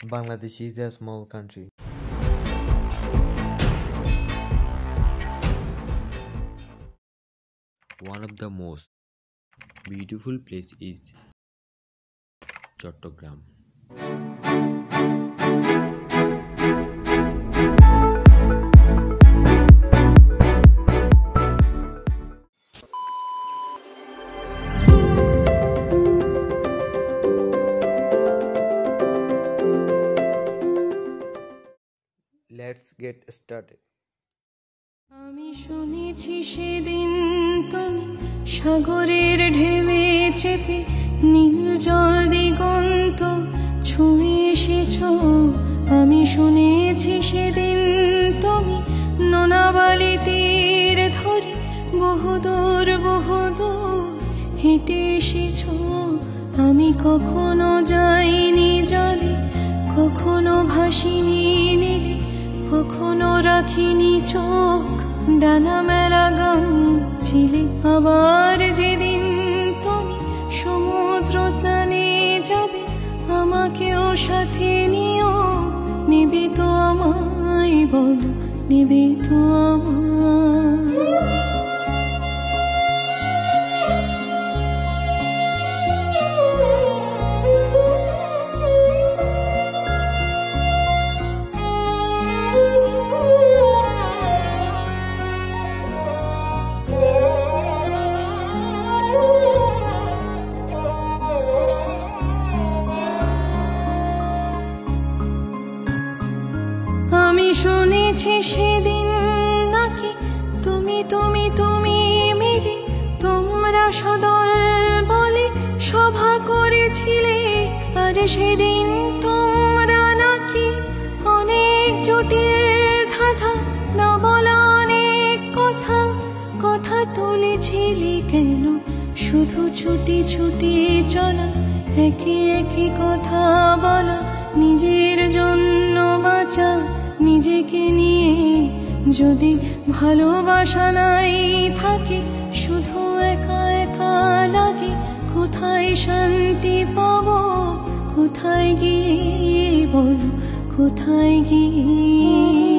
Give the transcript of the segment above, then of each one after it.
Bangladesh is a small country. One of the most beautiful place is Chattogram. Let's get started. আমি শুনেছি সেদিন তুমি সাগরের ঢেউয়ে চেপে নীল জল দিগন্ত ছুঁয়ে এসেছো। আমি শুনেছি সেদিন তুমি নোনাবালি তীর ধরে বহুদূর হেঁটে এসেছো। আমি কখনো যাইনি জলে, কখনো ভাসিনি নীলে, কখনো রাখিনি চোখ ডানা মেলা গান ছিলে। আবার যেদিন তুমি সমুদ্র স্নানে যাবে, আমাকেও সাথে নিও। নেবে তো আমায় বলো, নেবে তো আমায়? আমি শুনেছি সেদিন নাকি তুমি তুমি তুমি মিলে তোমরা সদল বলে সভা করেছিলে। আর সেদিন তোমরা নাকি অনেক জটিল ধাঁধা না বলা অনেক কথা তুলেছিলে। কেন শুধু ছুটি চলা, একই কথা বলা, নিজের জন্য বাঁচা, নিজেকে নিয়ে যদি ভালোবাসা নাই থাকে, শুধু একা লাগে। কোথায় শান্তি পাবো, কোথায় গিয়ে বলো, কোথায় গিয়ে?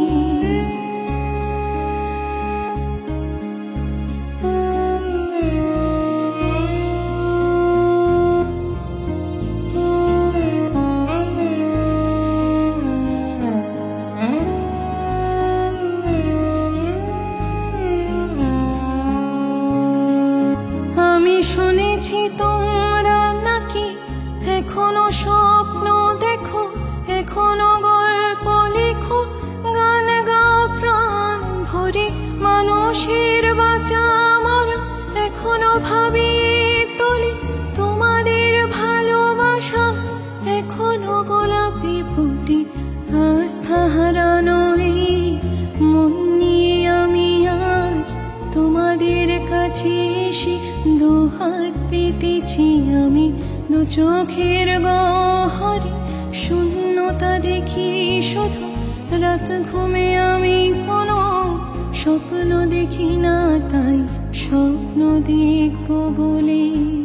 শুনেছি তোমরা নাকি এখনো স্বপ্ন দেখো, এখনো গল্প লেখো, গান গাও প্রাণ ভরে, মানুষের বাঁচা মরা এখনো ভাবিয়ে তোলে তোমাদের ভালোবাসা। এখনো গোলাপি ফুটে আস্থা হারানো এই মন নিয়ে আমি আজ তোমাদের কাছে এসে দুহাত পেতেছি। আমি দু চোখের গহরে শূন্যতা দেখি শুধু, রাত ঘুমে আমি কোনো স্বপ্ন দেখি না, তাই স্বপ্ন দেখবো বলে